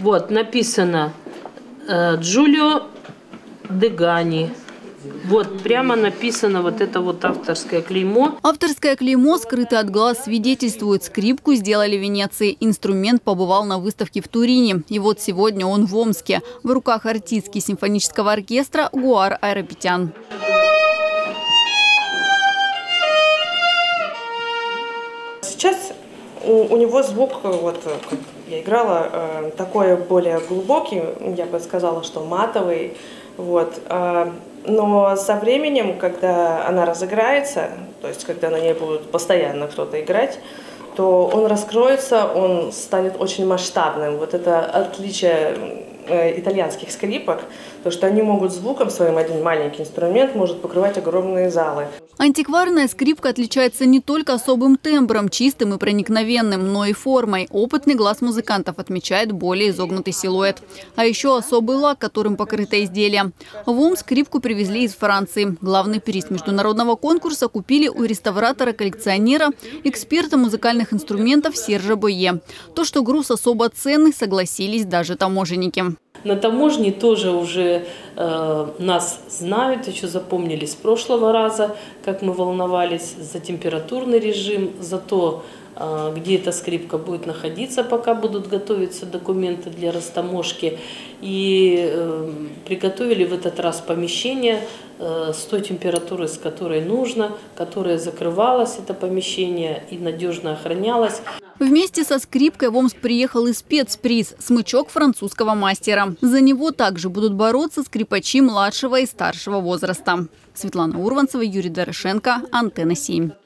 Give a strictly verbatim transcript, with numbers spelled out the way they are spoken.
Вот, написано э, Джулио Дегани. Вот, прямо написано вот это вот авторское клеймо. Авторское клеймо, скрытое от глаз, свидетельствует: скрипку сделали в Венеции. Инструмент побывал на выставке в Турине. И вот сегодня он в Омске. В руках артистки симфонического оркестра Гуар Айрапетян. Сейчас у, у него звук, вот как я играла, такой более глубокий, я бы сказала, что матовый. Вот. Но со временем, когда она разыграется, то есть когда на ней будет постоянно кто-то играть, то он раскроется, он станет очень масштабным. Вот это отличие итальянских скрипок, то что они могут звуком своим, один маленький инструмент может покрывать огромные залы. Антикварная скрипка отличается не только особым тембром, чистым и проникновенным, но и формой. Опытный глаз музыкантов отмечает более изогнутый силуэт. А еще особый лак, которым покрыто изделие. В Омск скрипку привезли из Франции. Главный приз международного конкурса купили у реставратора-коллекционера, эксперта музыкальных инструментов Сержа Бойе. То, что груз особо ценный, согласились даже таможенники. На таможне тоже уже э, нас знают, еще запомнили с прошлого раза, как мы волновались за температурный режим, за то, э, где эта скрипка будет находиться, пока будут готовиться документы для растаможки. И э, приготовили в этот раз помещение э, с той температурой, с которой нужно, которая закрывалась, это помещение, и надежно охранялось. Вместе со скрипкой в Омск приехал и спецприз – смычок французского мастера. За него также будут бороться скрипачи младшего и старшего возраста. Светлана Урванцева, Юрий Дорошенко, Антенна семь.